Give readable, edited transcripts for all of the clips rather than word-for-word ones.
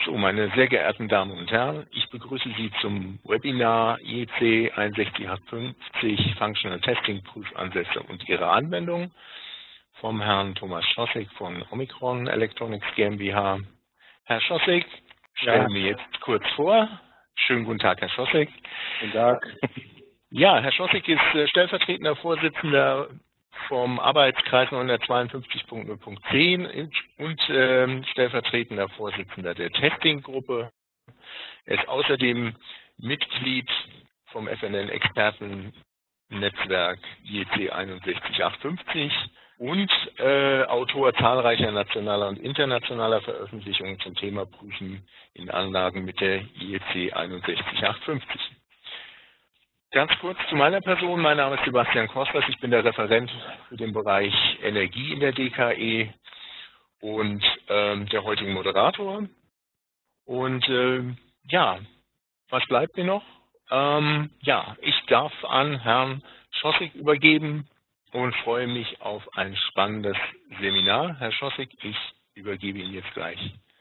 So, meine sehr geehrten Damen und Herren, ich begrüße Sie zum Webinar IEC 61850 Functional Testing Prüfansätze und ihre Anwendung vom Herrn Thomas Schossig von Omicron Electronics GmbH. Herr Schossig, stellen wir jetzt kurz vor. Schönen guten Tag, Herr Schossig. Guten Tag. Ja, Herr Schossig ist stellvertretender Vorsitzender vom Arbeitskreis 952.0.10 und stellvertretender Vorsitzender der Testing-Gruppe. Er ist außerdem Mitglied vom FNL-Expertennetzwerk IEC 61850 und Autor zahlreicher nationaler und internationaler Veröffentlichungen zum Thema Prüfen in Anlagen mit der IEC 61850. Ganz kurz zu meiner Person. Mein Name ist Sebastian Kostas. Ich bin der Referent für den Bereich Energie in der DKE und der heutige Moderator. Und ja, was bleibt mir noch? Ja, ich darf an Herrn Schossig übergeben und freue mich auf ein spannendes Seminar. Herr Schossig, ich übergebe Ihnen jetzt gleich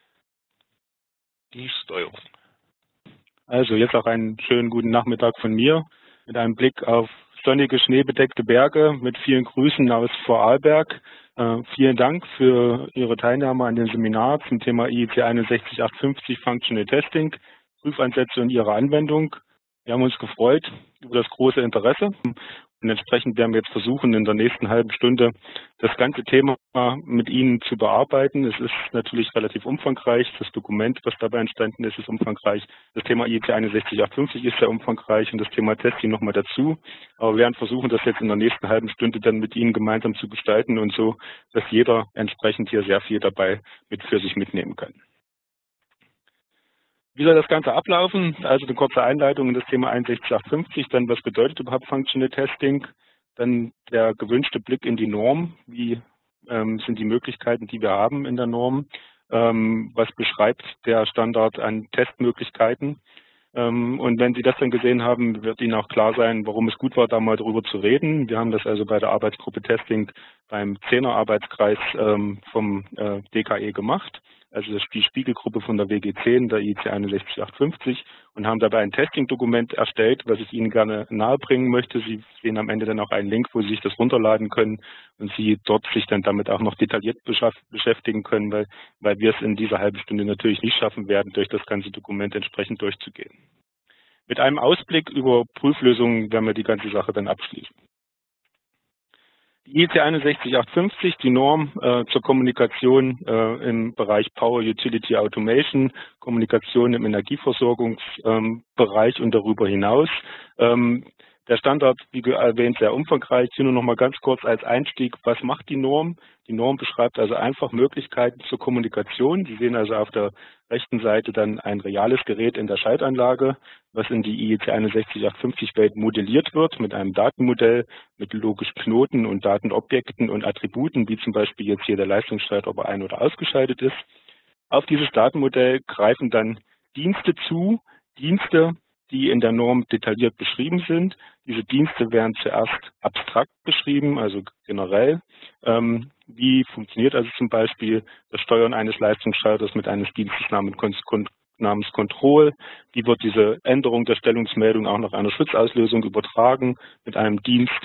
die Steuerung. Also jetzt auch einen schönen guten Nachmittag von mir mit einem Blick auf sonnige, schneebedeckte Berge mit vielen Grüßen aus Vorarlberg. Vielen Dank für Ihre Teilnahme an dem Seminar zum Thema IEC 61850 Functional Testing, Prüfansätze und ihre Anwendung. Wir haben uns gefreut über das große Interesse und entsprechend werden wir jetzt versuchen, in der nächsten halben Stunde das ganze Thema mit Ihnen zu bearbeiten. Es ist natürlich relativ umfangreich. Das Dokument, was dabei entstanden ist, ist umfangreich. Das Thema IEC 61850 ist sehr umfangreich und das Thema Testing nochmal dazu. Aber wir werden versuchen, das jetzt in der nächsten halben Stunde dann mit Ihnen gemeinsam zu gestalten und so, dass jeder entsprechend hier sehr viel dabei für sich mitnehmen kann. Wie soll das Ganze ablaufen? Also eine kurze Einleitung in das Thema 61850, dann was bedeutet überhaupt Functional Testing, dann der gewünschte Blick in die Norm, wie sind die Möglichkeiten, die wir haben in der Norm, was beschreibt der Standard an Testmöglichkeiten. Und wenn Sie das dann gesehen haben, wird Ihnen auch klar sein, warum es gut war, da mal drüber zu reden. Wir haben das also bei der Arbeitsgruppe Testing beim 10er Arbeitskreis vom DKE gemacht. Also die Spiegelgruppe von der WG10, der IEC 61850, und haben dabei ein Testing-Dokument erstellt, was ich Ihnen gerne nahebringen möchte. Sie sehen am Ende dann auch einen Link, wo Sie sich das runterladen können und Sie dort sich dann damit auch noch detailliert beschäftigen können, weil wir es in dieser halben Stunde natürlich nicht schaffen werden, durch das ganze Dokument entsprechend durchzugehen. Mit einem Ausblick über Prüflösungen werden wir die ganze Sache dann abschließen. Die IEC 61850, die Norm zur Kommunikation im Bereich Power Utility Automation, Kommunikation im Energieversorgungsbereich und darüber hinaus. Der Standard, wie erwähnt, sehr umfangreich. Hier nur noch mal ganz kurz als Einstieg, was macht die Norm? Die Norm beschreibt also einfach Möglichkeiten zur Kommunikation. Sie sehen also auf der rechten Seite dann ein reales Gerät in der Schaltanlage, was in die IEC 61850-Welt modelliert wird mit einem Datenmodell, mit logischen Knoten und Datenobjekten und Attributen, wie zum Beispiel jetzt hier der Leistungsschalter, ob er ein- oder ausgeschaltet ist. Auf dieses Datenmodell greifen dann Dienste zu, Dienste, die in der Norm detailliert beschrieben sind. Diese Dienste werden zuerst abstrakt beschrieben, also generell. Wie funktioniert also zum Beispiel das Steuern eines Leistungsschalters mit eines Dienstes namens Control? Wie wird diese Änderung der Stellungsmeldung auch nach einer Schutzauslösung übertragen mit einem Dienst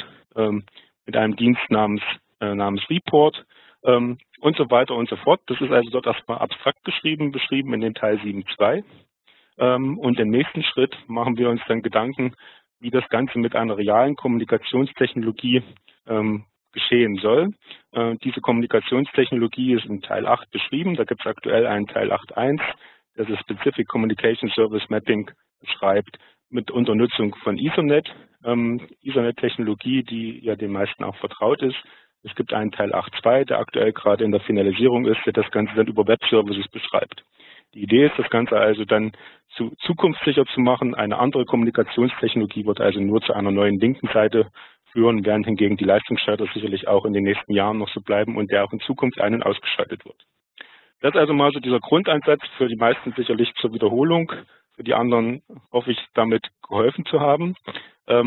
namens Report? Und so weiter und so fort. Das ist also dort erstmal abstrakt beschrieben in dem Teil 7.2. Und im nächsten Schritt machen wir uns dann Gedanken, wie das Ganze mit einer realen Kommunikationstechnologie geschehen soll. Diese Kommunikationstechnologie ist in Teil 8 beschrieben. Da gibt es aktuell einen Teil 8.1, der das Specific Communication Service Mapping beschreibt, mit Unternutzung von Ethernet. Ethernet-Technologie, die ja den meisten auch vertraut ist. Es gibt einen Teil 8.2, der aktuell gerade in der Finalisierung ist, der das Ganze dann über Web-Services beschreibt. Die Idee ist, das Ganze also dann zukunftssicher zu machen. Eine andere Kommunikationstechnologie wird also nur zu einer neuen linken Seite führen, während hingegen die Leistungsschalter sicherlich auch in den nächsten Jahren noch so bleiben und der auch in Zukunft ein- und ausgeschaltet wird. Das ist also mal so dieser Grundansatz, für die meisten sicherlich zur Wiederholung. Für die anderen hoffe ich, damit geholfen zu haben.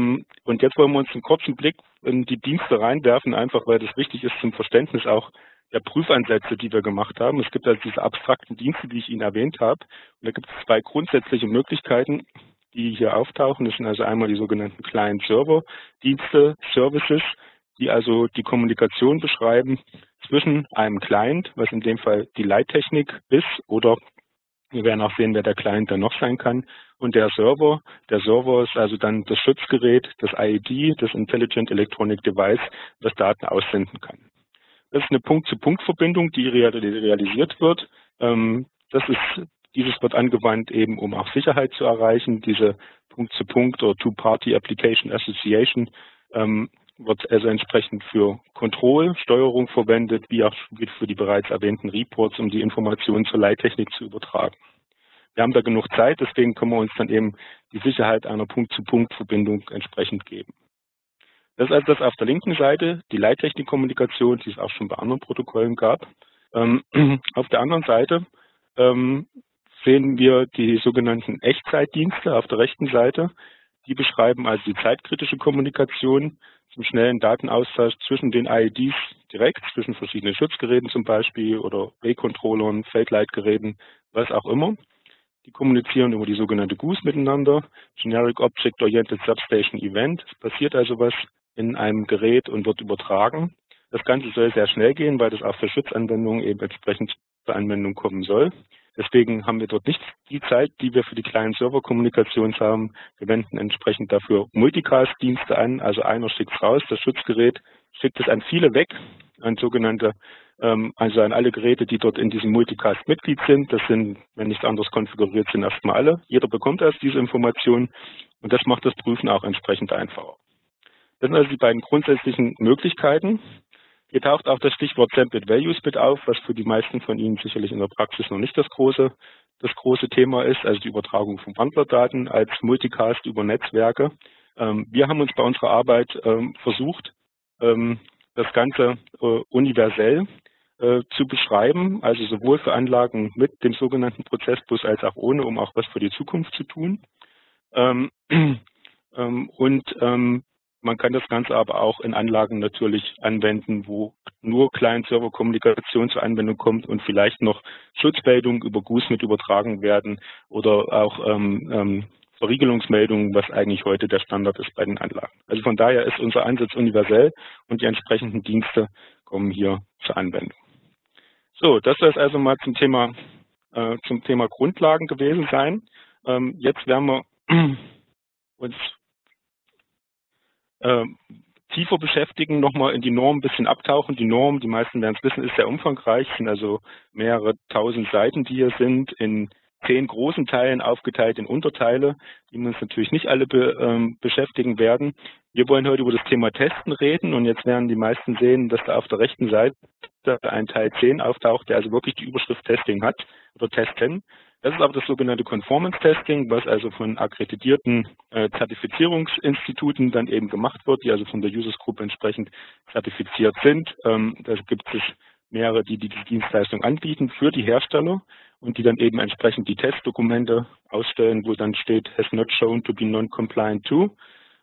Und jetzt wollen wir uns einen kurzen Blick in die Dienste reinwerfen, einfach weil das wichtig ist zum Verständnis auch der Prüfansätze, die wir gemacht haben. Es gibt also diese abstrakten Dienste, die ich Ihnen erwähnt habe. Und da gibt es zwei grundsätzliche Möglichkeiten, die hier auftauchen. Das sind also einmal die sogenannten Client-Server-Dienste, Services, die also die Kommunikation beschreiben zwischen einem Client, was in dem Fall die Leittechnik ist, oder wir werden auch sehen, wer der Client dann noch sein kann, und der Server. Der Server ist also dann das Schutzgerät, das IED, das Intelligent Electronic Device, das Daten aussenden kann. Das ist eine Punkt-zu-Punkt-Verbindung, die realisiert wird. Dieses wird angewandt eben, um auch Sicherheit zu erreichen. Diese Punkt-zu-Punkt- oder Two-Party Application Association wird also entsprechend für Control, Steuerung verwendet, wie auch für die bereits erwähnten Reports, um die Informationen zur Leittechnik zu übertragen. Wir haben da genug Zeit, deswegen können wir uns dann eben die Sicherheit einer Punkt-zu-Punkt-Verbindung entsprechend geben. Das ist also das auf der linken Seite, die Leittechnikkommunikation, die es auch schon bei anderen Protokollen gab. Auf der anderen Seite sehen wir die sogenannten Echtzeitdienste auf der rechten Seite. Die beschreiben also die zeitkritische Kommunikation zum schnellen Datenaustausch zwischen den IEDs direkt, zwischen verschiedenen Schutzgeräten zum Beispiel oder Wake-Controllern, Feldleitgeräten, was auch immer. Die kommunizieren über die sogenannte GOOS miteinander, Generic Object Oriented Substation Event. Es passiert also was in einem Gerät und wird übertragen. Das Ganze soll sehr schnell gehen, weil das auch für Schutzanwendungen eben entsprechend zur Anwendung kommen soll. Deswegen haben wir dort nicht die Zeit, die wir für die kleinen Serverkommunikation haben. Wir wenden entsprechend dafür Multicast-Dienste an. Also einer schickt es raus, das Schutzgerät schickt es an viele weg, an sogenannte, also an alle Geräte, die dort in diesem Multicast Mitglied sind. Das sind, wenn nicht anders konfiguriert sind, erstmal alle. Jeder bekommt erst diese Informationen und das macht das Prüfen auch entsprechend einfacher. Das sind also die beiden grundsätzlichen Möglichkeiten. Hier taucht auch das Stichwort Sampled Values mit auf, was für die meisten von Ihnen sicherlich in der Praxis noch nicht das große Thema ist, also die Übertragung von Wandlerdaten als Multicast über Netzwerke. Wir haben uns bei unserer Arbeit versucht, das Ganze universell zu beschreiben, also sowohl für Anlagen mit dem sogenannten Prozessbus als auch ohne, um auch was für die Zukunft zu tun. Man kann das Ganze aber auch in Anlagen natürlich anwenden, wo nur Client-Server-Kommunikation zur Anwendung kommt und vielleicht noch Schutzmeldungen über GOOS mit übertragen werden oder auch Verriegelungsmeldungen, was eigentlich heute der Standard ist bei den Anlagen. Also von daher ist unser Ansatz universell und die entsprechenden Dienste kommen hier zur Anwendung. So, das soll es also mal zum Thema Grundlagen gewesen sein. Jetzt werden wir uns tiefer beschäftigen, nochmal in die Norm ein bisschen abtauchen. Die Norm, die meisten werden es wissen, ist sehr umfangreich, sind also mehrere tausend Seiten, die hier sind, in 10 großen Teilen aufgeteilt in Unterteile, die wir uns natürlich nicht alle beschäftigen werden. Wir wollen heute über das Thema Testen reden und jetzt werden die meisten sehen, dass da auf der rechten Seite ein Teil 10 auftaucht, der also wirklich die Überschrift Testing hat oder Testen. Das ist aber das sogenannte Conformance Testing, was also von akkreditierten Zertifizierungsinstituten dann eben gemacht wird, die also von der Users Group entsprechend zertifiziert sind. Da gibt es mehrere, die diese Dienstleistung anbieten für die Hersteller und die dann eben entsprechend die Testdokumente ausstellen, wo dann steht, has not shown to be non-compliant to,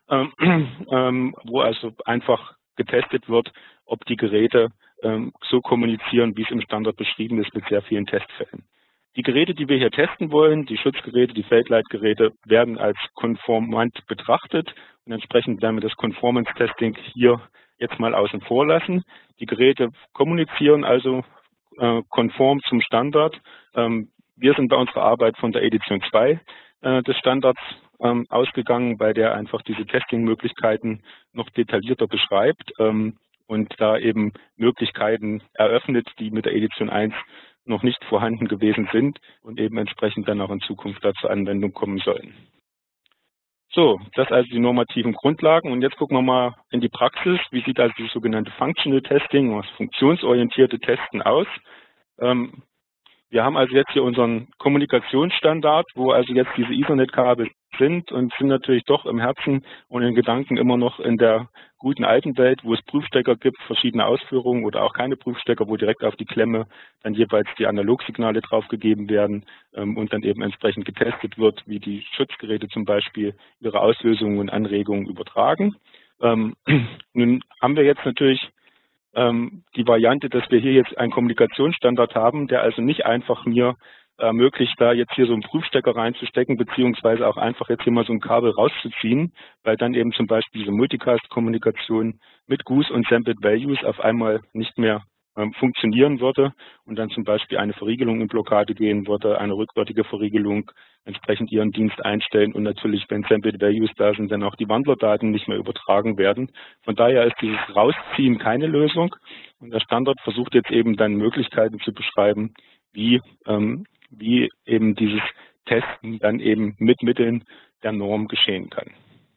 wo also einfach getestet wird, ob die Geräte so kommunizieren, wie es im Standard beschrieben ist, mit sehr vielen Testfällen. Die Geräte, die wir hier testen wollen, die Schutzgeräte, die Feldleitgeräte, werden als konformant betrachtet und entsprechend werden wir das Conformance Testing hier jetzt mal außen vor lassen. Die Geräte kommunizieren also konform zum Standard. Wir sind bei unserer Arbeit von der Edition 2 des Standards ausgegangen, bei der einfach diese Testing-Möglichkeiten noch detaillierter beschreibt und da eben Möglichkeiten eröffnet, die mit der Edition 1 noch nicht vorhanden gewesen sind und eben entsprechend dann auch in Zukunft da zur Anwendung kommen sollen. So, das also die normativen Grundlagen und jetzt gucken wir mal in die Praxis. Wie sieht also das sogenannte Functional Testing, das funktionsorientierte Testen aus? Wir haben also jetzt hier unseren Kommunikationsstandard, wo also jetzt diese Ethernet-Kabel sind und sind natürlich doch im Herzen und in Gedanken immer noch in der guten alten Welt, wo es Prüfstecker gibt, verschiedene Ausführungen oder auch keine Prüfstecker, wo direkt auf die Klemme dann jeweils die Analogsignale draufgegeben werden und dann eben entsprechend getestet wird, wie die Schutzgeräte zum Beispiel ihre Auslösungen und Anregungen übertragen. Nun haben wir jetzt natürlich die Variante, dass wir hier jetzt einen Kommunikationsstandard haben, der also nicht einfach mir ermöglicht, da jetzt hier so einen Prüfstecker reinzustecken, beziehungsweise auch einfach jetzt hier mal so ein Kabel rauszuziehen, weil dann eben zum Beispiel diese Multicast-Kommunikation mit Goose und Sampled Values auf einmal nicht mehr funktionieren würde und dann zum Beispiel eine Verriegelung in Blockade gehen würde, eine rückwärtige Verriegelung, entsprechend ihren Dienst einstellen und natürlich, wenn Sampled Values da sind, dann auch die Wandlerdaten nicht mehr übertragen werden. Von daher ist dieses Rausziehen keine Lösung und der Standard versucht jetzt eben dann Möglichkeiten zu beschreiben, wie eben dieses Testen dann eben mit Mitteln der Norm geschehen kann.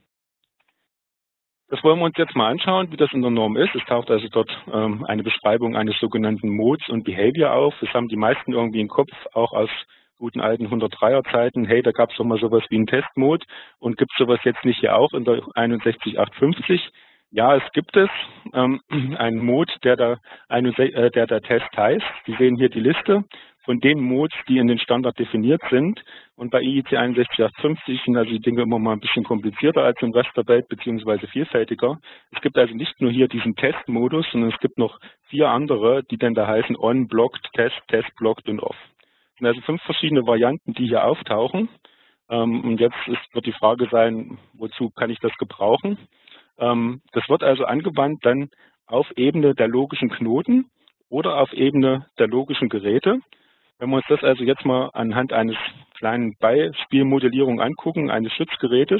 Das wollen wir uns jetzt mal anschauen, wie das in der Norm ist. Es taucht also dort eine Beschreibung eines sogenannten Modes und Behavior auf. Das haben die meisten irgendwie im Kopf, auch aus guten alten 103er Zeiten. Hey, da gab es doch mal sowas wie einen Testmode und gibt es sowas jetzt nicht hier auch in der 61850? Ja, es gibt es. Einen Mode, der da Test heißt. Sie sehen hier die Liste von den Modes, die in den Standard definiert sind. Und bei IEC 61850 sind also die Dinge immer mal ein bisschen komplizierter als im Rest der Welt, beziehungsweise vielfältiger. Es gibt also nicht nur hier diesen Testmodus, sondern es gibt noch 4 andere, die dann da heißen On, Blocked, Test, Test, Blocked und Off. Es sind also 5 verschiedene Varianten, die hier auftauchen. Und jetzt wird die Frage sein, wozu kann ich das gebrauchen? Das wird also angewandt dann auf Ebene der logischen Knoten oder auf Ebene der logischen Geräte. Wenn wir uns das also jetzt mal anhand eines kleinen Beispielmodellierung angucken, eines Schutzgerätes,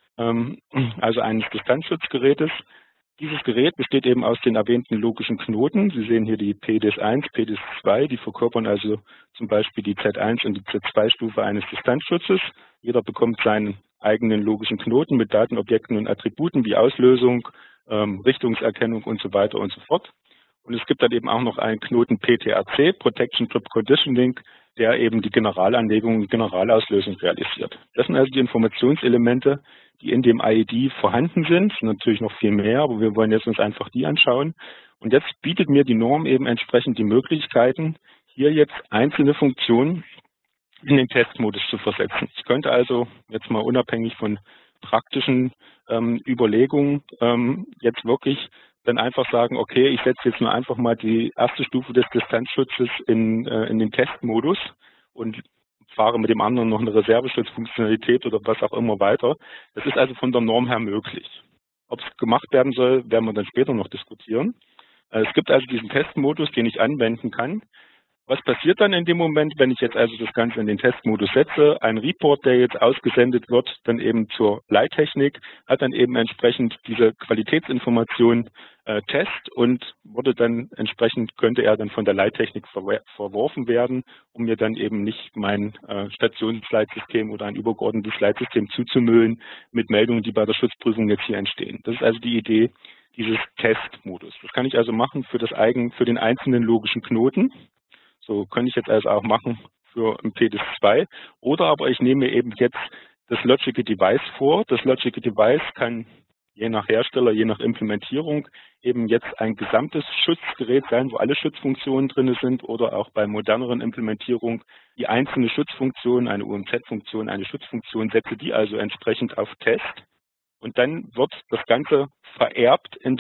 also eines Distanzschutzgerätes. Dieses Gerät besteht eben aus den erwähnten logischen Knoten. Sie sehen hier die PDIS-1, PDIS-2, die verkörpern also zum Beispiel die Z1 und die Z2-Stufe eines Distanzschutzes. Jeder bekommt seinen eigenen logischen Knoten mit Datenobjekten und Attributen wie Auslösung, Richtungserkennung und so weiter und so fort. Und es gibt dann eben auch noch einen Knoten PTRC, Protection Trip Conditioning, der eben die Generalanlegung und Generalauslösung realisiert. Das sind also die Informationselemente, die in dem IED vorhanden sind. Es sind natürlich noch viel mehr, aber wir wollen jetzt uns einfach die anschauen. Und jetzt bietet mir die Norm eben entsprechend die Möglichkeiten, hier jetzt einzelne Funktionen in den Testmodus zu versetzen. Ich könnte also jetzt mal unabhängig von praktischen Überlegungen jetzt wirklich dann einfach sagen, okay, ich setze jetzt nur einfach mal die erste Stufe des Distanzschutzes in den Testmodus und fahre mit dem anderen noch eine Reserveschutzfunktionalität oder was auch immer weiter. Das ist also von der Norm her möglich. Ob es gemacht werden soll, werden wir dann später noch diskutieren. Es gibt also diesen Testmodus, den ich anwenden kann. Was passiert dann in dem Moment, wenn ich jetzt also das Ganze in den Testmodus setze? Ein Report, der jetzt ausgesendet wird, dann eben zur Leittechnik, hat dann eben entsprechend diese Qualitätsinformation Test und wurde dann entsprechend, könnte er dann von der Leittechnik verworfen werden, um mir dann eben nicht mein Stationsleitsystem oder ein übergeordnetes Leitsystem zuzumüllen mit Meldungen, die bei der Schutzprüfung jetzt hier entstehen. Das ist also die Idee dieses Testmodus. Das kann ich also machen für den einzelnen logischen Knoten. So kann ich jetzt also auch machen für ein PDIS-2. Oder aber ich nehme eben jetzt das Logical Device vor. Das Logical Device kann je nach Hersteller, je nach Implementierung eben jetzt ein gesamtes Schutzgerät sein, wo alle Schutzfunktionen drin sind oder auch bei moderneren Implementierung die einzelne Schutzfunktion, eine UMZ-Funktion, eine Schutzfunktion, setze die also entsprechend auf Test. Und dann wird das Ganze vererbt in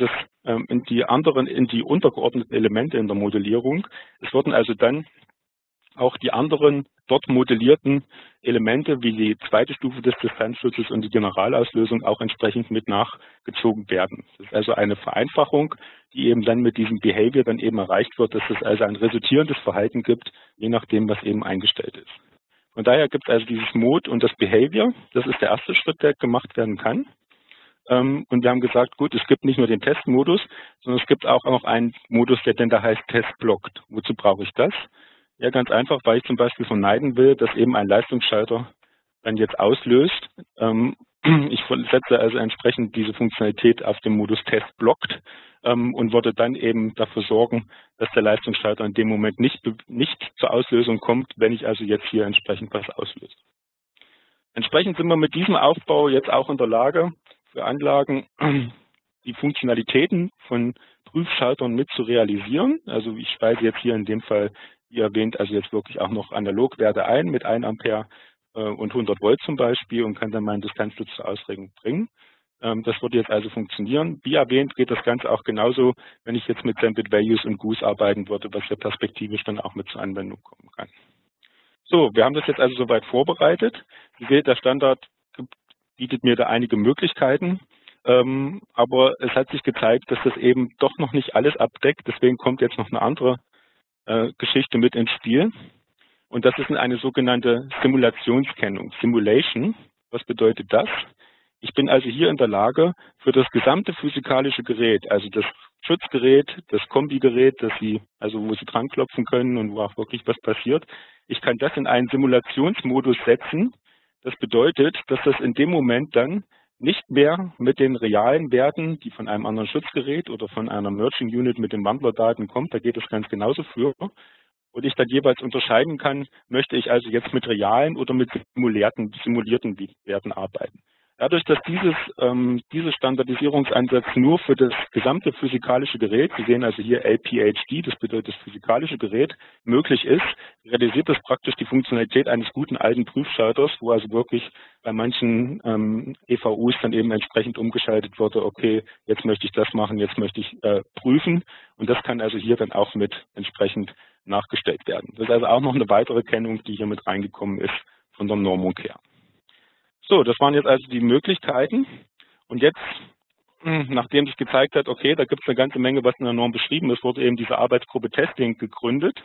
die untergeordneten Elemente in der Modellierung. Es wurden also dann auch die anderen dort modellierten Elemente wie die zweite Stufe des Distanzschutzes und die Generalauslösung auch entsprechend mit nachgezogen werden. Das ist also eine Vereinfachung, die eben dann mit diesem Behavior dann eben erreicht wird, dass es also ein resultierendes Verhalten gibt, je nachdem, was eben eingestellt ist. Von daher gibt es also dieses Mode und das Behavior. Das ist der erste Schritt, der gemacht werden kann. Und wir haben gesagt, gut, es gibt nicht nur den Testmodus, sondern es gibt auch noch einen Modus, der denn da heißt Test Blocked. Wozu brauche ich das? Ja, ganz einfach, weil ich zum Beispiel vermeiden will, dass eben ein Leistungsschalter dann jetzt auslöst. Ich setze also entsprechend diese Funktionalität auf den Modus Test Blocked und würde dann eben dafür sorgen, dass der Leistungsschalter in dem Moment nicht zur Auslösung kommt, wenn ich also jetzt hier entsprechend was auslöse. Entsprechend sind wir mit diesem Aufbau jetzt auch in der Lage, für Anlagen die Funktionalitäten von Prüfschaltern mit zu realisieren. Also ich speise jetzt hier in dem Fall, wie erwähnt, also jetzt wirklich auch noch Analogwerte ein mit 1 Ampere und 100 Volt zum Beispiel und kann dann meinen Distanzschutz zur Auslegung bringen. Das würde jetzt also funktionieren. Wie erwähnt, geht das Ganze auch genauso, wenn ich jetzt mit Sampled Values und Goose arbeiten würde, was ja perspektivisch dann auch mit zur Anwendung kommen kann. So, wir haben das jetzt also soweit vorbereitet. Sie seht, der Standard bietet mir da einige Möglichkeiten, aber es hat sich gezeigt, dass das eben doch noch nicht alles abdeckt. Deswegen kommt jetzt noch eine andere Geschichte mit ins Spiel. Und das ist eine sogenannte Simulationskennung, Simulation. Was bedeutet das? Ich bin also hier in der Lage, für das gesamte physikalische Gerät, also das Schutzgerät, das Kombigerät, wo Sie dran klopfen können und wo auch wirklich was passiert, ich kann das in einen Simulationsmodus setzen. Das bedeutet, dass das in dem Moment dann nicht mehr mit den realen Werten, die von einem anderen Schutzgerät oder von einer Merging Unit mit den Wandlerdaten kommt, da geht es ganz genauso für, und ich dann jeweils unterscheiden kann, möchte ich also jetzt mit realen oder mit simulierten Werten arbeiten. Dadurch, dass dieser Standardisierungsansatz nur für das gesamte physikalische Gerät, Sie sehen also hier LPHD, das bedeutet das physikalische Gerät, möglich ist, realisiert das praktisch die Funktionalität eines guten alten Prüfschalters, wo also wirklich bei manchen EVUs dann eben entsprechend umgeschaltet wurde, okay, jetzt möchte ich das machen, jetzt möchte ich prüfen, und das kann also hier dann auch mit entsprechend nachgestellt werden. Das ist also auch noch eine weitere Kennung, die hier mit reingekommen ist von der Normung her. So, das waren jetzt also die Möglichkeiten. Und jetzt, nachdem sich gezeigt hat, okay, da gibt es eine ganze Menge, was in der Norm beschrieben ist, wurde eben diese Arbeitsgruppe Testing gegründet.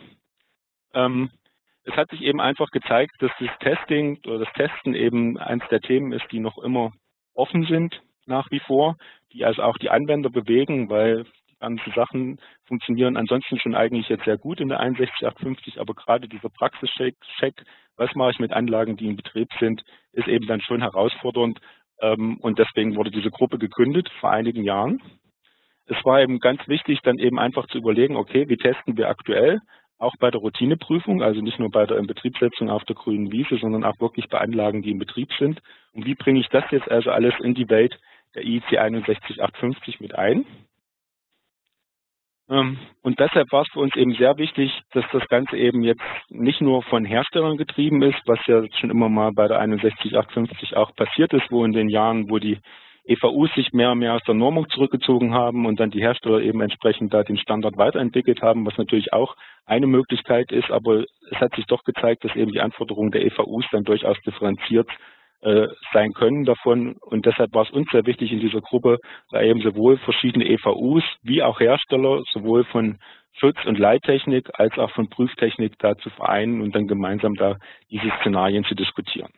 Es hat sich eben einfach gezeigt, dass das Testing oder das Testen eben eines der Themen ist, die noch immer offen sind nach wie vor, die also auch die Anwender bewegen, weil die ganzen Sachen funktionieren ansonsten schon eigentlich jetzt sehr gut in der 61850, aber gerade dieser Praxischeck, was mache ich mit Anlagen, die in Betrieb sind, ist eben dann schon herausfordernd, und deswegen wurde diese Gruppe gegründet vor einigen Jahren. Es war eben ganz wichtig, dann eben einfach zu überlegen, okay, wie testen wir aktuell, auch bei der Routineprüfung, also nicht nur bei der Inbetriebssetzung auf der grünen Wiese, sondern auch wirklich bei Anlagen, die in Betrieb sind. Und wie bringe ich das jetzt also alles in die Welt der IEC 61850 mit ein? Und deshalb war es für uns eben sehr wichtig, dass das Ganze eben jetzt nicht nur von Herstellern getrieben ist, was ja schon immer mal bei der 61850 auch passiert ist, wo in den Jahren, wo die EVUs sich mehr und mehr aus der Normung zurückgezogen haben und dann die Hersteller eben entsprechend da den Standard weiterentwickelt haben, was natürlich auch eine Möglichkeit ist, aber es hat sich doch gezeigt, dass eben die Anforderungen der EVUs dann durchaus differenziert sein können davon, und deshalb war es uns sehr wichtig in dieser Gruppe, da eben sowohl verschiedene EVUs wie auch Hersteller, sowohl von Schutz- und Leittechnik als auch von Prüftechnik da zu vereinen und dann gemeinsam da diese Szenarien zu diskutieren.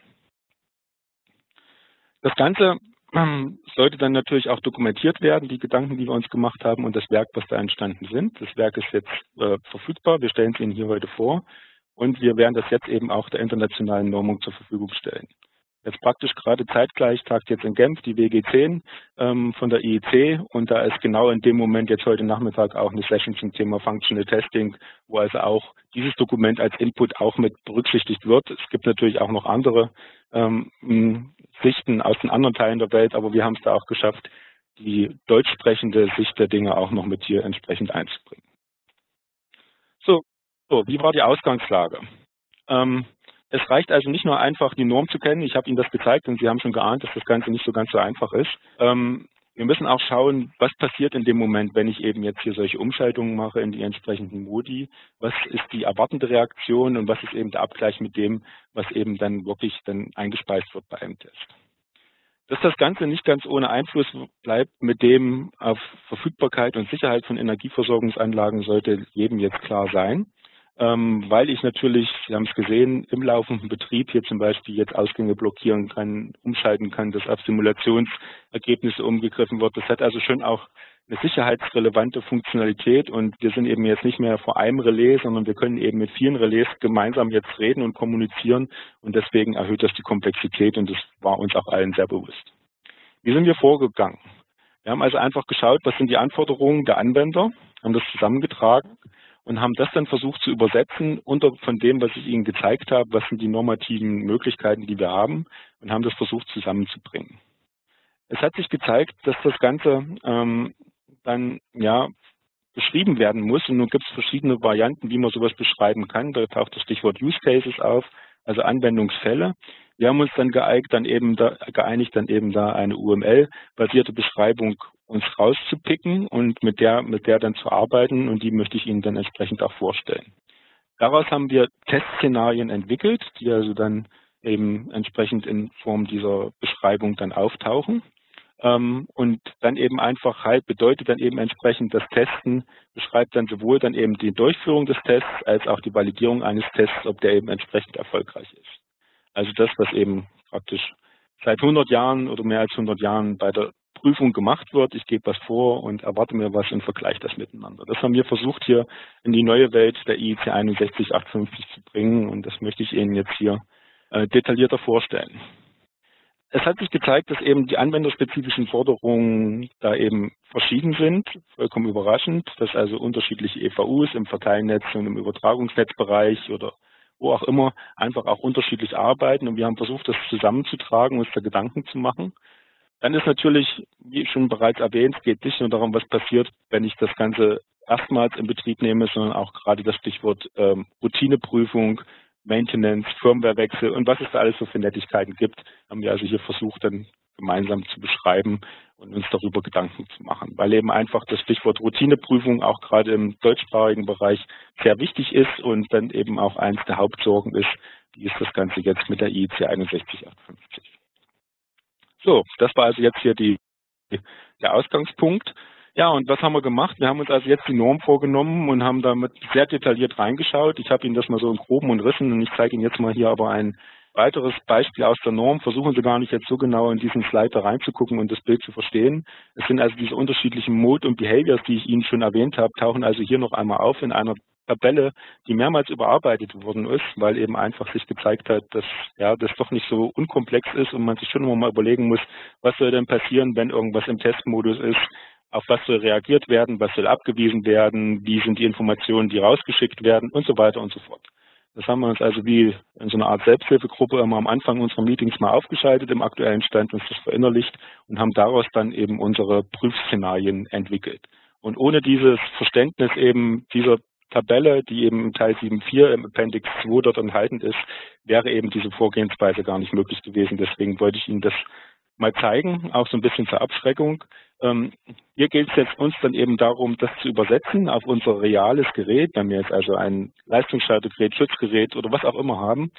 Das Ganze sollte dann natürlich auch dokumentiert werden, die Gedanken, die wir uns gemacht haben und das Werk, was da entstanden sind. Das Werk ist jetzt verfügbar, wir stellen es Ihnen hier heute vor, und wir werden das jetzt eben auch der internationalen Normung zur Verfügung stellen. Jetzt praktisch gerade zeitgleich tagt jetzt in Genf die WG10 von der IEC, und da ist genau in dem Moment jetzt heute Nachmittag auch eine Session zum Thema Functional Testing, wo also auch dieses Dokument als Input auch mit berücksichtigt wird. Es gibt natürlich auch noch andere Sichten aus den anderen Teilen der Welt, aber wir haben es da auch geschafft, die deutsch sprechende Sicht der Dinge auch noch mit hier entsprechend einzubringen. So, wie war die Ausgangslage? Es reicht also nicht nur einfach, die Norm zu kennen. Ich habe Ihnen das gezeigt und Sie haben schon geahnt, dass das Ganze nicht so ganz so einfach ist. Wir müssen auch schauen, was passiert in dem Moment, wenn ich eben jetzt hier solche Umschaltungen mache in die entsprechenden Modi. Was ist die erwartende Reaktion und was ist eben der Abgleich mit dem, was eben dann wirklich dann eingespeist wird bei einem Test. Dass das Ganze nicht ganz ohne Einfluss bleibt mit dem auf Verfügbarkeit und Sicherheit von Energieversorgungsanlagen, sollte jedem jetzt klar sein. Weil ich natürlich, Sie haben es gesehen, im laufenden Betrieb hier zum Beispiel jetzt Ausgänge blockieren kann, umschalten kann, dass auf Simulationsergebnisse umgegriffen wird. Das hat also schon auch eine sicherheitsrelevante Funktionalität, und wir sind eben jetzt nicht mehr vor einem Relais, sondern wir können eben mit vielen Relais gemeinsam jetzt reden und kommunizieren, und deswegen erhöht das die Komplexität, und das war uns auch allen sehr bewusst. Wie sind wir vorgegangen? Wir haben also einfach geschaut, was sind die Anforderungen der Anwender, haben das zusammengetragen und haben das dann versucht zu übersetzen von dem, was ich Ihnen gezeigt habe, was sind die normativen Möglichkeiten, die wir haben, und haben das versucht zusammenzubringen. Es hat sich gezeigt, dass das Ganze dann beschrieben werden muss, und nun gibt es verschiedene Varianten, wie man sowas beschreiben kann. Da taucht das Stichwort Use Cases auf, also Anwendungsfälle. Wir haben uns dann geeinigt, dann eben da eine UML-basierte Beschreibung uns rauszupicken und mit der dann zu arbeiten, und die möchte ich Ihnen dann entsprechend auch vorstellen. Daraus haben wir Testszenarien entwickelt, die also dann eben entsprechend in Form dieser Beschreibung dann auftauchen. Und dann eben einfach halt bedeutet dann eben entsprechend das Testen, beschreibt dann sowohl dann eben die Durchführung des Tests als auch die Validierung eines Tests, ob der eben entsprechend erfolgreich ist. Also das, was eben praktisch seit 100 Jahren oder mehr als 100 Jahren bei der Prüfung gemacht wird. Ich gebe was vor und erwarte mir was und vergleiche das miteinander. Das haben wir versucht, hier in die neue Welt der IEC 61850 zu bringen, und das möchte ich Ihnen jetzt hier detaillierter vorstellen. Es hat sich gezeigt, dass eben die anwenderspezifischen Forderungen da eben verschieden sind, vollkommen überraschend, dass also unterschiedliche EVUs im Verteilnetz und im Übertragungsnetzbereich oder wo auch immer einfach auch unterschiedlich arbeiten, und wir haben versucht, das zusammenzutragen, uns da Gedanken zu machen. Dann ist natürlich, wie schon bereits erwähnt, es geht nicht nur darum, was passiert, wenn ich das Ganze erstmals in Betrieb nehme, sondern auch gerade das Stichwort Routineprüfung, Maintenance, Firmwarewechsel und was es da alles so für Nettigkeiten gibt, haben wir also hier versucht, dann gemeinsam zu beschreiben und uns darüber Gedanken zu machen, weil eben einfach das Stichwort Routineprüfung auch gerade im deutschsprachigen Bereich sehr wichtig ist und dann eben auch eins der Hauptsorgen ist, wie ist das Ganze jetzt mit der IEC 61850. So, das war also jetzt hier der Ausgangspunkt. Ja, und was haben wir gemacht? Wir haben uns also jetzt die Norm vorgenommen und haben damit sehr detailliert reingeschaut. Ich habe Ihnen das mal so in Groben und Rissen, und ich zeige Ihnen jetzt mal hier aber ein weiteres Beispiel aus der Norm. Versuchen Sie gar nicht jetzt so genau in diesen Slide da reinzugucken und das Bild zu verstehen. Es sind also diese unterschiedlichen Mode und Behaviors, die ich Ihnen schon erwähnt habe, tauchen also hier noch einmal auf in einer Tabelle, die mehrmals überarbeitet worden ist, weil eben einfach sich gezeigt hat, dass ja das doch nicht so unkomplex ist und man sich schon immer mal überlegen muss, was soll denn passieren, wenn irgendwas im Testmodus ist, auf was soll reagiert werden, was soll abgewiesen werden, wie sind die Informationen, die rausgeschickt werden und so weiter und so fort. Das haben wir uns also wie in so einer Art Selbsthilfegruppe immer am Anfang unserer Meetings mal aufgeschaltet im aktuellen Stand, uns das verinnerlicht und haben daraus dann eben unsere Prüfszenarien entwickelt. Und ohne dieses Verständnis eben dieser Tabelle, die eben im Teil 7.4 im Appendix 2 dort enthalten ist, wäre eben diese Vorgehensweise gar nicht möglich gewesen. Deswegen wollte ich Ihnen das mal zeigen, auch so ein bisschen zur Abschreckung. Hier geht es jetzt uns dann eben darum, das zu übersetzen auf unser reales Gerät, wenn wir jetzt also ein Leistungsschaltergerät, Schutzgerät oder was auch immer haben.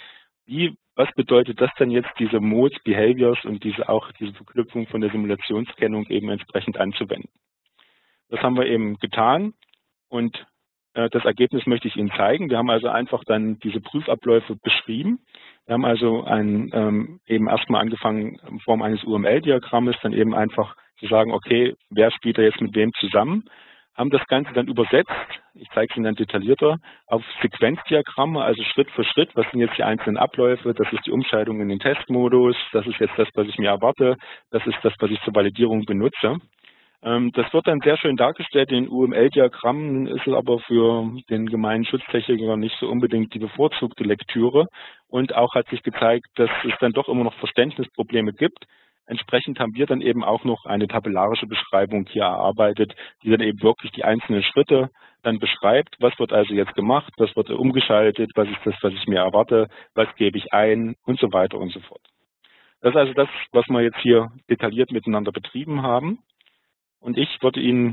Was bedeutet das denn jetzt, diese Modes, Behaviors und diese Verknüpfung von der Simulationskennung eben entsprechend anzuwenden? Das haben wir eben getan, und das Ergebnis möchte ich Ihnen zeigen. Wir haben also einfach dann diese Prüfabläufe beschrieben. Wir haben also eben erstmal angefangen in Form eines UML-Diagrammes, dann eben einfach zu sagen, okay, wer spielt da jetzt mit wem zusammen, haben das Ganze dann übersetzt, ich zeige es Ihnen dann detaillierter, auf Sequenzdiagramme, also Schritt für Schritt, was sind jetzt die einzelnen Abläufe, das ist die Umschaltung in den Testmodus, das ist jetzt das, was ich mir erwarte, das ist das, was ich zur Validierung benutze. Das wird dann sehr schön dargestellt in UML-Diagrammen, ist aber für den gemeinen Schutztechniker nicht so unbedingt die bevorzugte Lektüre. Und auch hat sich gezeigt, dass es dann doch immer noch Verständnisprobleme gibt. Entsprechend haben wir dann eben auch noch eine tabellarische Beschreibung hier erarbeitet, die dann eben wirklich die einzelnen Schritte dann beschreibt. Was wird also jetzt gemacht, was wird umgeschaltet, was ist das, was ich mir erwarte, was gebe ich ein und so weiter und so fort. Das ist also das, was wir jetzt hier detailliert miteinander betrieben haben. Und ich würde Ihnen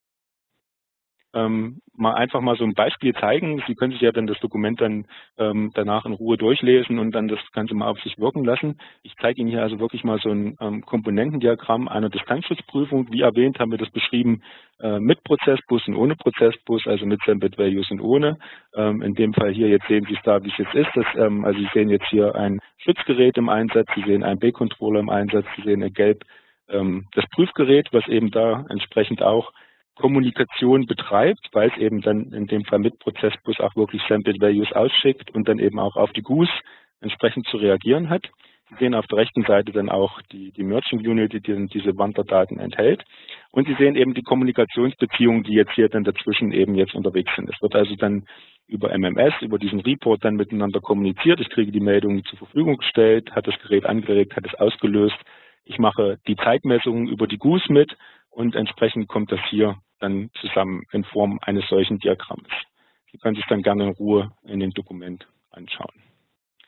einfach mal so ein Beispiel zeigen. Sie können sich ja dann das Dokument dann danach in Ruhe durchlesen und dann das Ganze mal auf sich wirken lassen. Ich zeige Ihnen hier also wirklich mal so ein Komponentendiagramm einer Distanzschutzprüfung. Wie erwähnt, haben wir das beschrieben mit Prozessbus und ohne Prozessbus, also mit Sembed Values und ohne. In dem Fall hier, jetzt sehen Sie es da, wie es jetzt ist. Also Sie sehen jetzt hier ein Schutzgerät im Einsatz, Sie sehen einen B-Controller im Einsatz, Sie sehen in Gelb das Prüfgerät, was eben da entsprechend auch Kommunikation betreibt, weil es eben dann in dem Fall mit Prozessbus auch wirklich Sampled Values ausschickt und dann eben auch auf die GUS entsprechend zu reagieren hat. Sie sehen auf der rechten Seite dann auch die Merging Unit, die diese Wanderdaten enthält. Und Sie sehen eben die Kommunikationsbeziehungen, die jetzt hier dann dazwischen eben jetzt unterwegs sind. Es wird also dann über MMS, über diesen Report dann miteinander kommuniziert. Ich kriege die Meldungen zur Verfügung gestellt, hat das Gerät angeregt, hat es ausgelöst. Ich mache die Zeitmessungen über die GUS mit und entsprechend kommt das hier dann zusammen in Form eines solchen Diagramms. Sie können sich dann gerne in Ruhe in dem Dokument anschauen.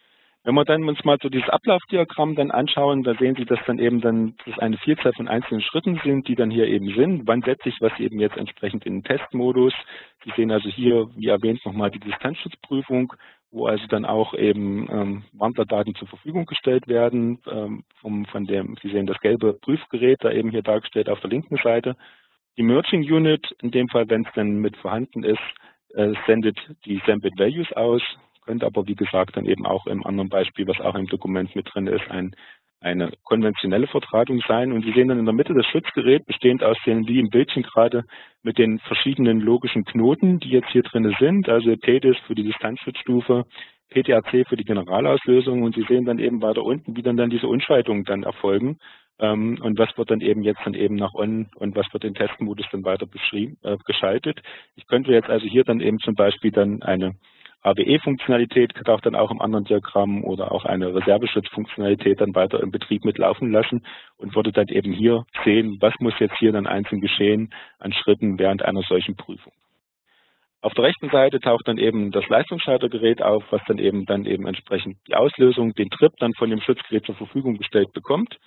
Wenn wir dann uns mal so dieses Ablaufdiagramm dann anschauen, da sehen Sie, dass dann eben das eine Vielzahl von einzelnen Schritten sind, die dann hier eben sind. Wann setze ich was eben jetzt entsprechend in den Testmodus? Sie sehen also hier, wie erwähnt, nochmal die Distanzschutzprüfung, wo also dann auch eben Wandlerdaten zur Verfügung gestellt werden. Sie sehen das gelbe Prüfgerät da eben hier dargestellt auf der linken Seite. Die Merging Unit, in dem Fall, wenn es dann mit vorhanden ist, sendet die Sampled Values aus, könnte aber, wie gesagt, dann eben auch im anderen Beispiel, was auch im Dokument mit drin ist, eine konventionelle Vertratung sein. Und Sie sehen dann in der Mitte das Schutzgerät, bestehend aus den, wie im Bildchen gerade, mit den verschiedenen logischen Knoten, die jetzt hier drin sind, also PDIS für die Distanzschutzstufe, PTAC für die Generalauslösung, und Sie sehen dann eben weiter unten, wie dann diese Umschaltungen dann erfolgen. Und was wird dann eben jetzt dann eben nach On und was wird in Testmodus dann weiter geschaltet. Ich könnte jetzt also hier dann eben zum Beispiel dann eine AWE-Funktionalität, taucht dann auch im anderen Diagramm, oder auch eine Reserveschutzfunktionalität dann weiter im Betrieb mitlaufen lassen und würde dann eben hier sehen, was muss jetzt hier dann einzeln geschehen an Schritten während einer solchen Prüfung. Auf der rechten Seite taucht dann eben das Leistungsschaltergerät auf, was dann eben entsprechend die Auslösung, den Trip dann von dem Schutzgerät zur Verfügung gestellt bekommt.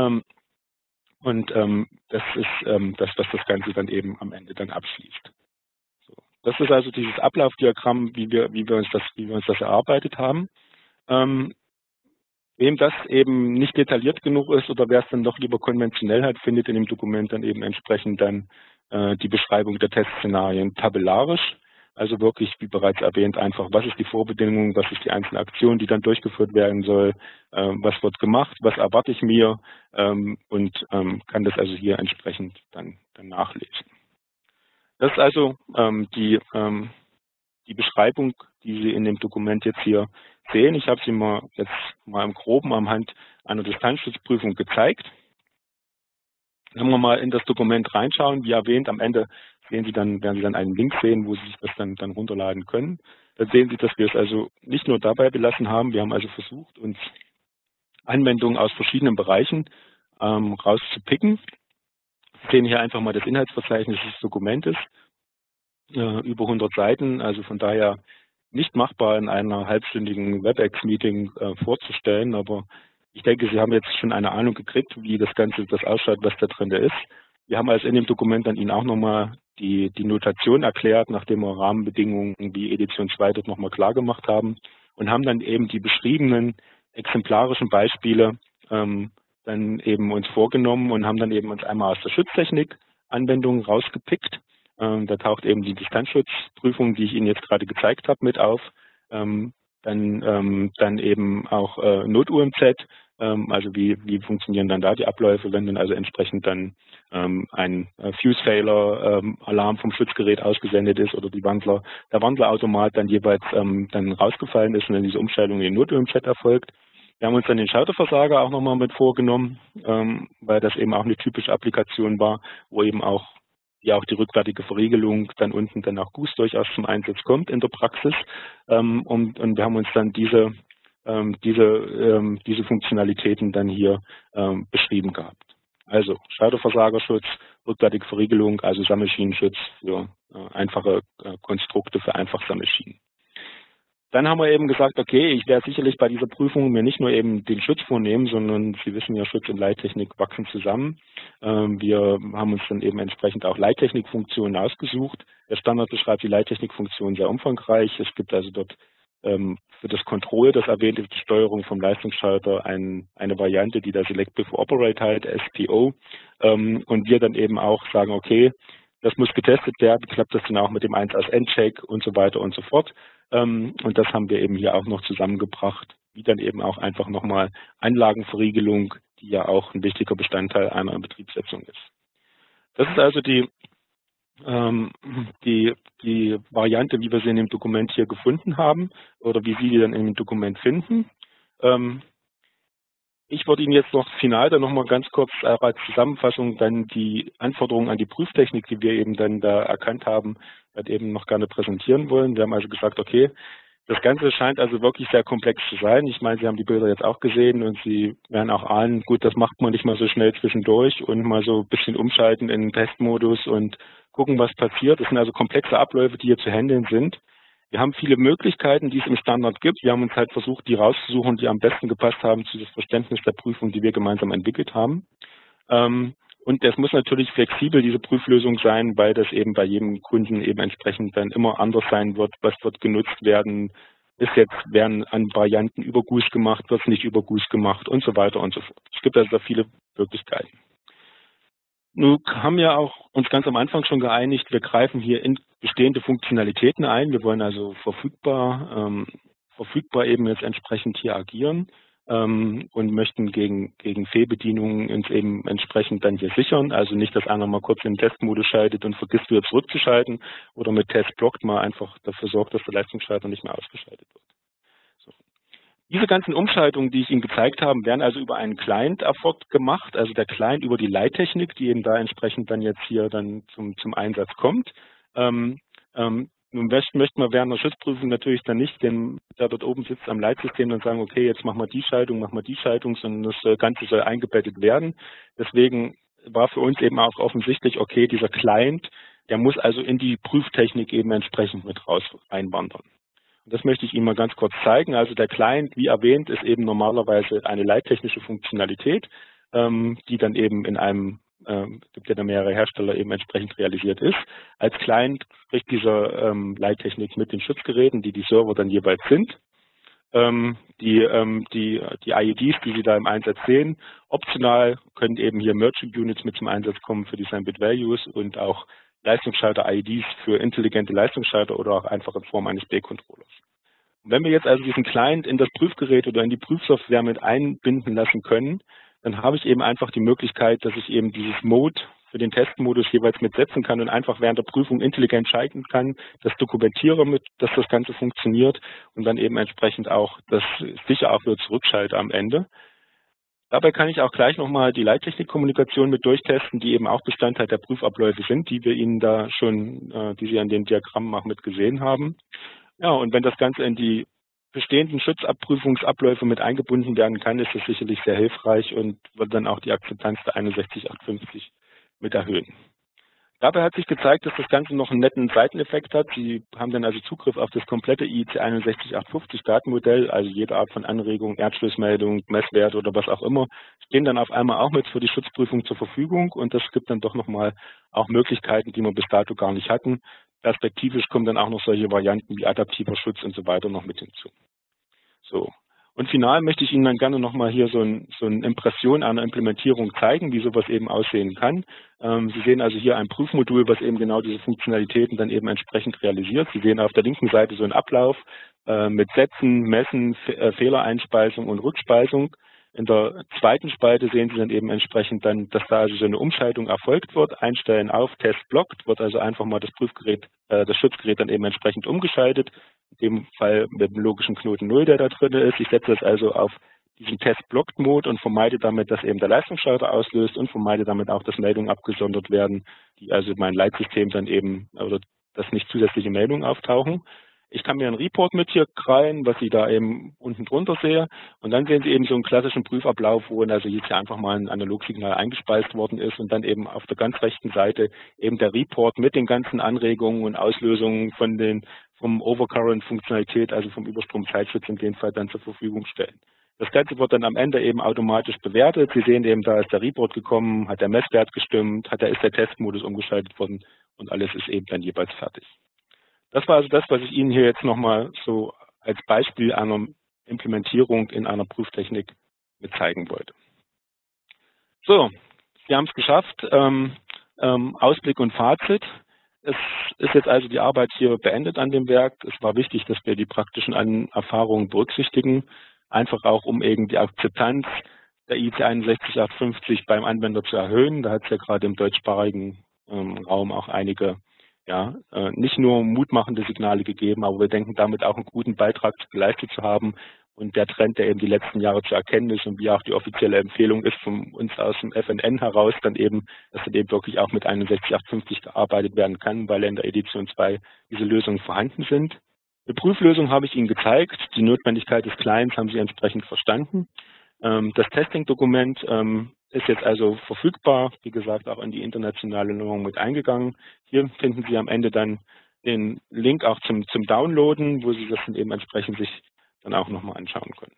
Das ist das, was das Ganze dann eben am Ende dann abschließt. So. Das ist also dieses Ablaufdiagramm, wie wir uns das erarbeitet haben. Wem das eben nicht detailliert genug ist oder wer es dann doch lieber konventionell hat, findet in dem Dokument dann eben entsprechend dann die Beschreibung der Testszenarien tabellarisch. Also wirklich, wie bereits erwähnt, einfach, was ist die Vorbedingung, was ist die einzelne Aktion, die dann durchgeführt werden soll, was wird gemacht, was erwarte ich mir, und kann das also hier entsprechend dann nachlesen. Das ist also die Beschreibung, die Sie in dem Dokument jetzt hier sehen. Ich habe sie jetzt mal im Groben anhand einer Distanzschutzprüfung gezeigt. Wenn wir mal in das Dokument reinschauen, wie erwähnt, am Ende werden Sie dann einen Link sehen, wo Sie sich das dann runterladen können. Dann sehen Sie, dass wir es also nicht nur dabei belassen haben, wir haben also versucht, uns Anwendungen aus verschiedenen Bereichen rauszupicken. Sie sehen hier einfach mal das Inhaltsverzeichnis des Dokumentes, über 100 Seiten, also von daher nicht machbar in einer halbstündigen WebEx-Meeting vorzustellen, aber ich denke, Sie haben jetzt schon eine Ahnung gekriegt, wie das Ganze ausschaut, was da drin ist. Wir haben also in dem Dokument dann Ihnen auch nochmal die Notation erklärt, nachdem wir Rahmenbedingungen wie Edition 2 dort nochmal klar gemacht haben, und haben dann eben die beschriebenen exemplarischen Beispiele dann eben uns vorgenommen und haben dann eben uns einmal aus der Schutztechnik Anwendungen rausgepickt. Da taucht eben die Distanzschutzprüfung, die ich Ihnen jetzt gerade gezeigt habe, mit auf. Dann eben auch Not-UMZ, also wie funktionieren dann da die Abläufe, wenn dann also entsprechend dann ein Fuse-Failure-Alarm vom Schutzgerät ausgesendet ist oder der Wandlerautomat dann jeweils dann rausgefallen ist und dann diese Umstellung in den Not-UMZ erfolgt. Wir haben uns dann den Schalterversager auch nochmal mit vorgenommen, weil das eben auch eine typische Applikation war, wo eben auch die rückwärtige Verriegelung dann unten dann auch GUS durchaus zum Einsatz kommt in der Praxis. Und wir haben uns dann diese Funktionalitäten dann hier beschrieben gehabt. Also Schalterversagerschutz, rückwärtige Verriegelung, also Sammelschienenschutz für einfache Konstrukte für Einfachsammelschienen. Dann haben wir eben gesagt, okay, ich werde sicherlich bei dieser Prüfung mir nicht nur eben den Schutz vornehmen, sondern Sie wissen ja, Schutz und Leittechnik wachsen zusammen. Wir haben uns dann eben entsprechend auch Leittechnikfunktionen ausgesucht. Der Standard beschreibt die Leittechnikfunktion sehr umfangreich. Es gibt also dort für das Control, das erwähnte, die Steuerung vom Leistungsschalter, eine Variante, die da Select Before Operate heißt, SPO. Und wir dann eben auch sagen, okay, das muss getestet werden, klappt das dann auch mit dem 1 aus Endcheck und so weiter und so fort. Und das haben wir eben hier auch noch zusammengebracht, wie dann eben auch einfach nochmal Anlagenverriegelung, die ja auch ein wichtiger Bestandteil einer Inbetriebssetzung ist. Das ist also die Variante, wie wir sie in dem Dokument hier gefunden haben oder wie Sie die dann in dem Dokument finden. Ich würde Ihnen jetzt noch final dann nochmal ganz kurz als Zusammenfassung dann die Anforderungen an die Prüftechnik, die wir eben dann da erkannt haben, halt eben noch gerne präsentieren wollen. Wir haben also gesagt, okay, das Ganze scheint also wirklich sehr komplex zu sein. Ich meine, Sie haben die Bilder jetzt auch gesehen und Sie werden auch ahnen, gut, das macht man nicht mal so schnell zwischendurch und mal so ein bisschen umschalten in den Testmodus und gucken, was passiert. Das sind also komplexe Abläufe, die hier zu handeln sind. Wir haben viele Möglichkeiten, die es im Standard gibt. Wir haben uns halt versucht, die rauszusuchen, die am besten gepasst haben zu dem Verständnis der Prüfung, die wir gemeinsam entwickelt haben. Und das muss natürlich flexibel, diese Prüflösung sein, weil das eben bei jedem Kunden eben entsprechend dann immer anders sein wird. Was wird genutzt werden? Werden an Varianten über GUS gemacht, wird es nicht über GUS gemacht und so weiter und so fort. Es gibt also da viele Möglichkeiten. Nun haben wir auch uns ganz am Anfang schon geeinigt, wir greifen hier in bestehende Funktionalitäten ein. Wir wollen also verfügbar eben jetzt entsprechend hier agieren und möchten gegen Fehlbedienungen uns eben entsprechend dann hier sichern. Also nicht, dass einer mal kurz in den Testmodus schaltet und vergisst wieder zurückzuschalten oder mit Test blockt mal einfach dafür sorgt, dass der Leistungsschalter nicht mehr ausgeschaltet wird. So. Diese ganzen Umschaltungen, die ich Ihnen gezeigt habe, werden also über einen Client erfolgt gemacht, also der Client über die Leittechnik, die eben da entsprechend dann jetzt hier dann zum Einsatz kommt. Nun möchten wir während der Schutzprüfung natürlich dann nicht dem, der dort oben sitzt am Leitsystem, dann sagen, okay, jetzt machen wir die Schaltung, sondern das Ganze soll eingebettet werden. Deswegen war für uns eben auch offensichtlich, okay, dieser Client, der muss also in die Prüftechnik eben entsprechend mit einwandern. Und das möchte ich Ihnen mal ganz kurz zeigen. Also der Client, wie erwähnt, ist eben normalerweise eine leittechnische Funktionalität, die dann eben in einem gibt ja da mehrere Hersteller eben entsprechend realisiert ist. Als Client spricht diese Leittechnik mit den Schutzgeräten, die Server dann jeweils sind. Die IEDs, die Sie da im Einsatz sehen, optional können eben hier Merchant Units mit zum Einsatz kommen für die Same-Bit Values und auch Leistungsschalter-IEDs für intelligente Leistungsschalter oder auch einfach in Form eines B-Controllers. Wenn wir jetzt also diesen Client in das Prüfgerät oder in die Prüfsoftware mit einbinden lassen können, dann habe ich eben einfach die Möglichkeit, dass ich eben dieses Mode für den Testmodus jeweils mitsetzen kann und einfach während der Prüfung intelligent schalten kann, das dokumentiere mit, dass das Ganze funktioniert und dann eben entsprechend auch das sicher auch wieder zurückschalte am Ende. Dabei kann ich auch gleich nochmal die Leittechnikkommunikation mit durchtesten, die eben auch Bestandteil der Prüfabläufe sind, die wir Ihnen da schon, die Sie an den Diagrammen auch mit gesehen haben. Ja, und wenn das Ganze in die bestehenden Schutzabprüfungsabläufe mit eingebunden werden kann, ist das sicherlich sehr hilfreich und wird dann auch die Akzeptanz der 61850 mit erhöhen. Dabei hat sich gezeigt, dass das Ganze noch einen netten Seiteneffekt hat. Sie haben dann also Zugriff auf das komplette IEC 61850 Datenmodell, also jede Art von Anregung, Erdschlussmeldung, Messwert oder was auch immer, stehen dann auf einmal auch mit für die Schutzprüfung zur Verfügung und das gibt dann doch nochmal auch Möglichkeiten, die wir bis dato gar nicht hatten. Perspektivisch kommen dann auch noch solche Varianten wie adaptiver Schutz und so weiter noch mit hinzu. So. Und final möchte ich Ihnen dann gerne nochmal hier so eine Impression einer Implementierung zeigen, wie sowas eben aussehen kann. Sie sehen also hier ein Prüfmodul, was eben genau diese Funktionalitäten dann eben entsprechend realisiert. Sie sehen auf der linken Seite so einen Ablauf mit Sätzen, Messen, Fehlereinspeisung und Rückspeisung. In der zweiten Spalte sehen Sie dann eben entsprechend dann, dass da also so eine Umschaltung erfolgt wird. Einstellen auf, Test blockt, wird also einfach mal das Prüfgerät, das Schutzgerät dann eben entsprechend umgeschaltet. In dem Fall mit dem logischen Knoten 0, der da drin ist. Ich setze das also auf diesen Test-Blocked-Mode und vermeide damit, dass eben der Leistungsschalter auslöst und vermeide damit auch, dass Meldungen abgesondert werden, die also mein Leitsystem dann eben, oder dass nicht zusätzliche Meldungen auftauchen. Ich kann mir einen Report mit hier krallen, was Sie da eben unten drunter sehe. Und dann sehen Sie eben so einen klassischen Prüfablauf, wo also jetzt hier einfach mal ein Analogsignal eingespeist worden ist und dann eben auf der ganz rechten Seite eben der Report mit den ganzen Anregungen und Auslösungen vom Overcurrent-Funktionalität, also vom Überstromzeitschutz in dem Fall dann zur Verfügung stellen. Das Ganze wird dann am Ende eben automatisch bewertet. Sie sehen eben, da ist der Report gekommen, hat der Messwert gestimmt, ist der Testmodus umgeschaltet worden und alles ist eben dann jeweils fertig. Das war also das, was ich Ihnen hier jetzt nochmal so als Beispiel einer Implementierung in einer Prüftechnik mit zeigen wollte. So, Sie haben es geschafft. Ausblick und Fazit. Es ist jetzt also die Arbeit hier beendet an dem Werk. Es war wichtig, dass wir die praktischen Erfahrungen berücksichtigen, einfach auch um eben die Akzeptanz der IEC 61850 beim Anwender zu erhöhen. Da hat es ja gerade im deutschsprachigen Raum auch einige nicht nur mutmachende Signale gegeben, aber wir denken damit auch einen guten Beitrag geleistet zu haben. Und der Trend, der eben die letzten Jahre zu erkennen ist und wie auch die offizielle Empfehlung ist von uns aus dem FNN heraus, dann eben, dass dann eben wirklich auch mit 61850 gearbeitet werden kann, weil in der Edition 2 diese Lösungen vorhanden sind. Eine Prüflösung habe ich Ihnen gezeigt. Die Notwendigkeit des Clients haben Sie entsprechend verstanden. Das Testing-Dokument ist jetzt also verfügbar, wie gesagt, auch in die internationale Norm mit eingegangen. Hier finden Sie am Ende dann den Link auch zum Downloaden, wo Sie das dann eben entsprechend sich dann auch nochmal anschauen können.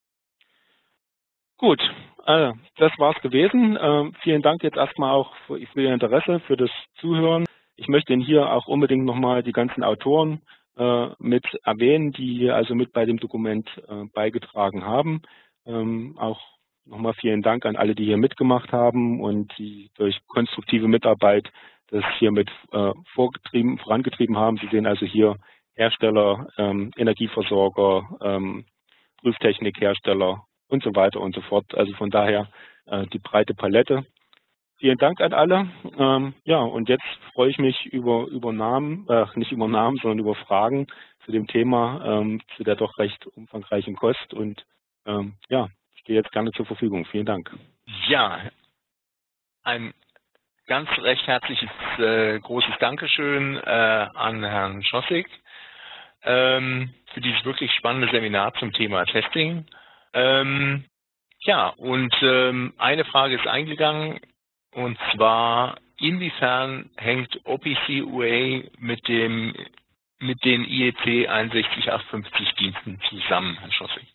Gut, das war's gewesen. Vielen Dank jetzt erstmal auch für Ihr Interesse, für das Zuhören. Ich möchte Ihnen hier auch unbedingt nochmal die ganzen Autoren mit erwähnen, die hier also mit bei dem Dokument beigetragen haben. Auch nochmal vielen Dank an alle, die hier mitgemacht haben und die durch konstruktive Mitarbeit das hier mit vorangetrieben haben. Sie sehen also hier Hersteller, Energieversorger, Prüftechnikhersteller und so weiter und so fort. Also von daher die breite Palette. Vielen Dank an alle. Ja, und jetzt freue ich mich über Namen, nicht über Namen, sondern über Fragen zu dem Thema, zu der doch recht umfangreichen Kost. Und ja, stehe jetzt gerne zur Verfügung. Vielen Dank. Ja, ein ganz recht herzliches großes Dankeschön an Herrn Schossig für dieses wirklich spannende Seminar zum Thema Testing. Ja, und eine Frage ist eingegangen, und zwar, inwiefern hängt OPC UA mit den IEC 61850 Diensten zusammen, Herr Schossig?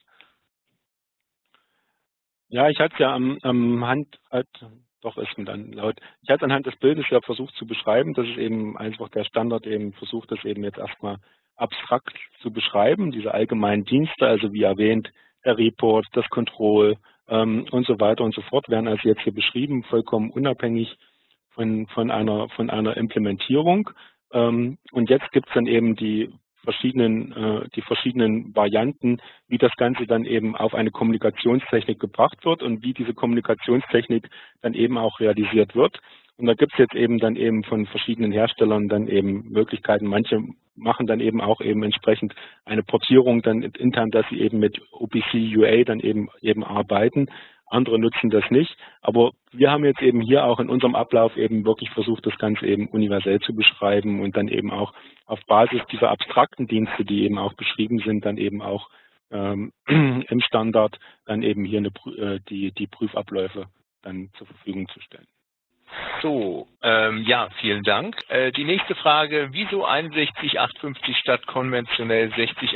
Ja, ich hatte es ja anhand des Bildes ja versucht zu beschreiben, dass es eben einfach der Standard eben versucht, das eben jetzt erstmal abstrakt zu beschreiben, diese allgemeinen Dienste, also wie erwähnt, der Report, das Control und so weiter und so fort, werden also jetzt hier beschrieben, vollkommen unabhängig von einer Implementierung. Und jetzt gibt es dann eben die verschiedenen Varianten, wie das Ganze dann eben auf eine Kommunikationstechnik gebracht wird und wie diese Kommunikationstechnik dann eben auch realisiert wird. Und da gibt es jetzt eben dann eben von verschiedenen Herstellern dann eben Möglichkeiten. Manche machen dann eben auch eben entsprechend eine Portierung dann intern, dass sie eben mit OPC UA dann eben arbeiten. Andere nutzen das nicht. Aber wir haben jetzt eben hier auch in unserem Ablauf eben wirklich versucht, das Ganze eben universell zu beschreiben und dann eben auch auf Basis dieser abstrakten Dienste, die eben auch beschrieben sind, dann eben auch im Standard dann eben hier die Prüfabläufe dann zur Verfügung zu stellen. So, ja, vielen Dank. Die nächste Frage, wieso 61850 statt konventionell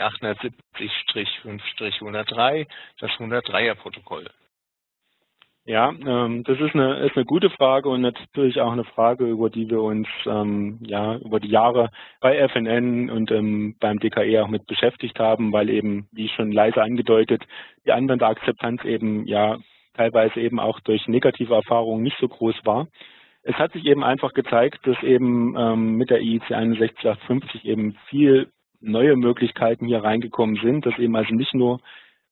60870-5-103, das 103er-Protokoll? Ja, das ist eine gute Frage und natürlich auch eine Frage, über die wir uns über die Jahre bei FNN und beim DKE auch mit beschäftigt haben, weil eben, wie schon leise angedeutet, die Anwenderakzeptanz eben teilweise eben auch durch negative Erfahrungen nicht so groß war. Es hat sich eben einfach gezeigt, dass eben mit der IEC 61850 eben viel neue Möglichkeiten hier reingekommen sind, dass eben also nicht nur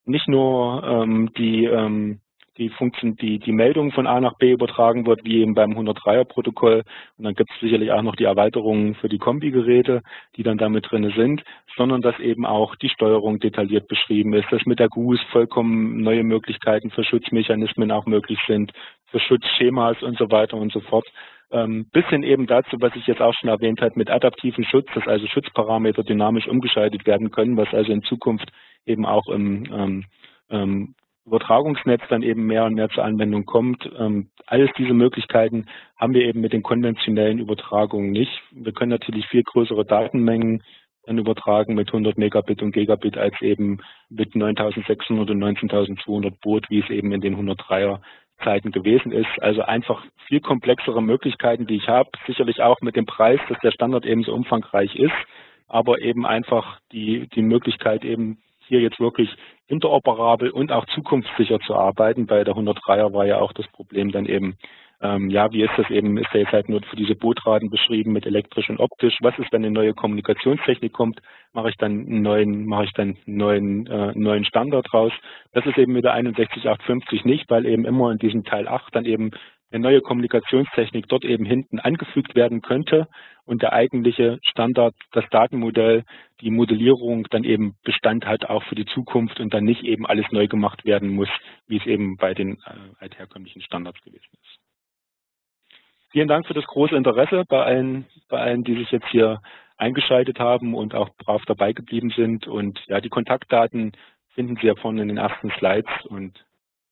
die Meldung von A nach B übertragen wird, wie eben beim 103er-Protokoll. Und dann gibt es sicherlich auch noch die Erweiterungen für die Kombi-Geräte, die dann damit drin sind, sondern dass eben auch die Steuerung detailliert beschrieben ist, dass mit der GUS vollkommen neue Möglichkeiten für Schutzmechanismen auch möglich sind, für Schutzschemas und so weiter und so fort. Bis hin eben dazu, was ich jetzt auch schon erwähnt habe, mit adaptivem Schutz, dass also Schutzparameter dynamisch umgeschaltet werden können, was also in Zukunft eben auch im Übertragungsnetz dann eben mehr und mehr zur Anwendung kommt. Alles diese Möglichkeiten haben wir eben mit den konventionellen Übertragungen nicht. Wir können natürlich viel größere Datenmengen dann übertragen mit 100 Megabit und Gigabit als eben mit 9600 und 19200 Baud, wie es eben in den 103er Zeiten gewesen ist. Also einfach viel komplexere Möglichkeiten, die ich habe. Sicherlich auch mit dem Preis, dass der Standard eben so umfangreich ist, aber eben einfach die Möglichkeit eben hier jetzt wirklich interoperabel und auch zukunftssicher zu arbeiten. Bei der 103er war ja auch das Problem dann eben, wie ist das eben, ist der jetzt halt nur für diese Bootraten beschrieben mit elektrisch und optisch. Was ist, wenn eine neue Kommunikationstechnik kommt? Mache ich dann einen neuen Standard raus? Das ist eben mit der 61850 nicht, weil eben immer in diesem Teil 8 dann eben eine neue Kommunikationstechnik dort eben hinten angefügt werden könnte und der eigentliche Standard, das Datenmodell, die Modellierung dann eben Bestand hat auch für die Zukunft und dann nicht eben alles neu gemacht werden muss, wie es eben bei den altherkömmlichen Standards gewesen ist. Vielen Dank für das große Interesse bei allen, die sich jetzt hier eingeschaltet haben und auch brav dabei geblieben sind. Und ja, die Kontaktdaten finden Sie ja vorne in den ersten Slides und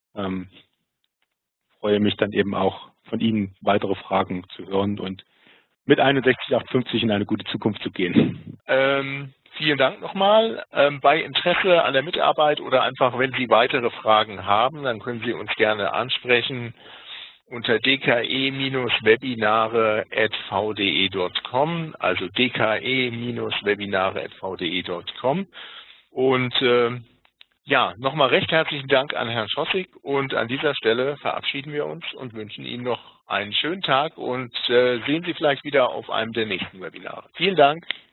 freue mich dann eben auch von Ihnen weitere Fragen zu hören und mit 61850 in eine gute Zukunft zu gehen. Vielen Dank nochmal. Bei Interesse an der Mitarbeit oder einfach, wenn Sie weitere Fragen haben, dann können Sie uns gerne ansprechen unter dke-webinare@vde.com, also dke-webinare@vde.com. Und ja, nochmal recht herzlichen Dank an Herrn Schossig und an dieser Stelle verabschieden wir uns und wünschen Ihnen noch einen schönen Tag und sehen Sie vielleicht wieder auf einem der nächsten Webinare. Vielen Dank.